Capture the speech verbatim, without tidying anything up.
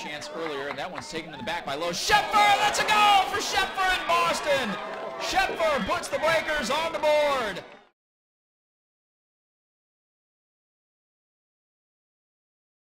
chance earlier, and that one's taken in the back by Lowe. Schoepfer, that's a goal for Schoepfer in Boston. Schoepfer puts the Breakers on the board.